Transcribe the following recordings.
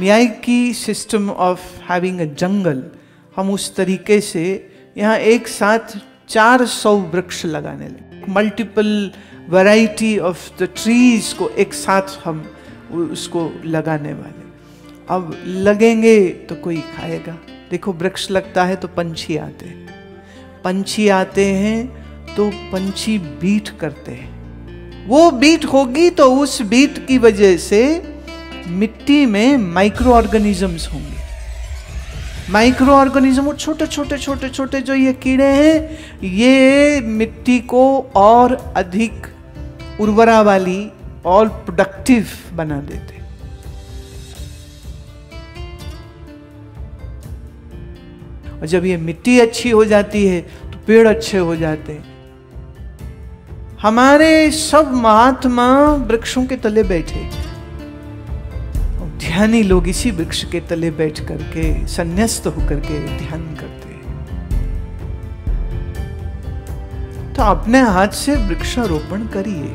Miyawaki system of having a jungle, हम उस तरीके से यहाँ एक साथ 400 वृक्ष लगाने लगे। Multiple variety of the trees को एक साथ हम उसको लगाने वाले। अब लगेंगे तो कोई खाएगा। देखो वृक्ष लगता है तो पंछी आते हैं, पंछी आते हैं तो पंछी बीट करते हैं। वो बीट होगी तो उस बीट की वजह से मिट्टी में माइक्रो ऑर्गेनिजम्स होंगे। माइक्रो ऑर्गेनिज्म वो छोटे छोटे छोटे छोटे जो ये कीड़े हैं, ये मिट्टी को और अधिक उर्वरा वाली और प्रोडक्टिव बना देते। और जब ये मिट्टी अच्छी हो जाती है तो पेड़ अच्छे हो जाते हैं। हमारे सब महात्मा वृक्षों के तले बैठे, ध्यानी लोग इसी वृक्ष के तले बैठ करके संन्यास्त होकर के ध्यान करते हैं। तो अपने हाथ से वृक्षारोपण करिए।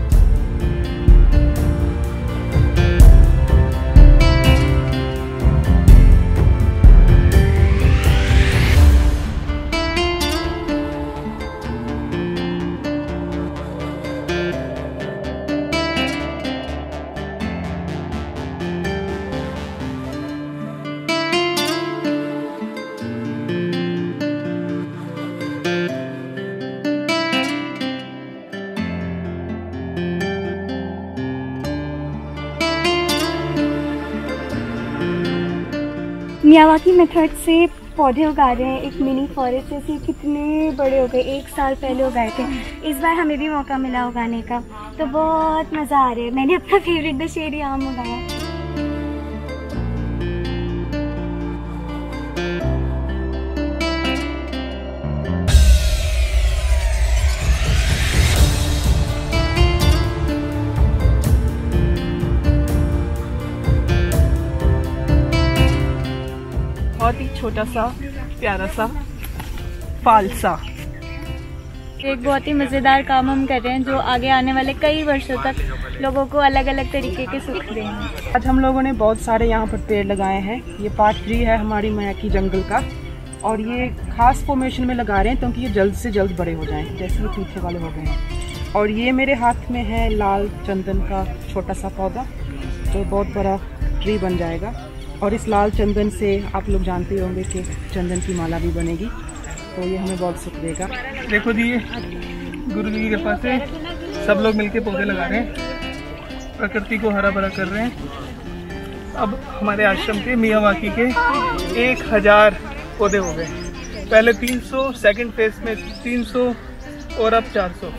मियावाकी मेथड से पौधे उगा रहे हैं। एक मिनी फॉरेस्ट जैसे कितने बड़े हो गए, 1 साल पहले उगाए थे। इस बार हमें भी मौका मिला उगाने का, तो बहुत मज़ा आ रहा है। मैंने अपना फेवरेट दशहरी आम उगाया। बहुत ही छोटा सा प्यारा सा फालसा। एक बहुत ही मज़ेदार काम हम कर रहे हैं जो आगे आने वाले कई वर्षों तक लोगों को अलग अलग तरीके के सुख देंगे। आज हम लोगों ने बहुत सारे यहाँ पर पेड़ लगाए हैं। ये पार्ट 3 है हमारी मियावाकी जंगल का, और ये खास फॉर्मेशन में लगा रहे हैं क्योंकि ये जल्द से जल्द बड़े हो जाएं, जैसे ये पीछे वाले हो गए हैं। और ये मेरे हाथ में है लाल चंदन का छोटा सा पौधा, जो बहुत बड़ा ट्री बन जाएगा। और इस लाल चंदन से आप लोग जानते होंगे कि चंदन की माला भी बनेगी, तो ये हमें बहुत सुख देगा। देखो जी, ये गुरु जी की कृपा से सब लोग मिलके पौधे लगा रहे हैं, प्रकृति को हरा भरा कर रहे हैं। अब हमारे आश्रम के मियावाकी के 1000 पौधे हो गए। पहले 300, सेकंड फेज में 300 और अब 400।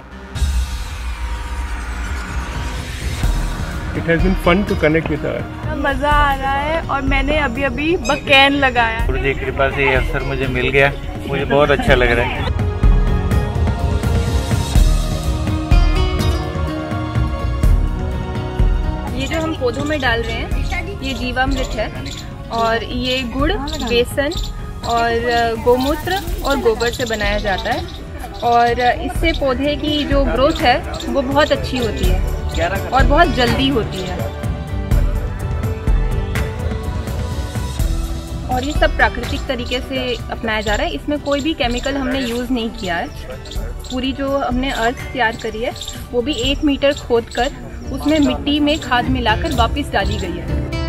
It has been fun to connect with her. मज़ा आ रहा है, और मैंने अभी अभी बकैन लगाया। गुरु जी की कृपा से ये अवसर मुझे मिल गया, मुझे बहुत अच्छा लग रहा है। ये जो हम पौधों में डाल रहे हैं ये जीवामृत है, और ये गुड़, बेसन और गोमूत्र और गोबर से बनाया जाता है। और इससे पौधे की जो ग्रोथ है वो बहुत अच्छी होती है और बहुत जल्दी होती है। और ये सब प्राकृतिक तरीके से अपनाया जा रहा है। इसमें कोई भी केमिकल हमने यूज़ नहीं किया है। पूरी जो हमने अर्थ तैयार करी है वो भी 1 मीटर खोद कर उसमें मिट्टी में खाद मिलाकर वापस डाली गई है।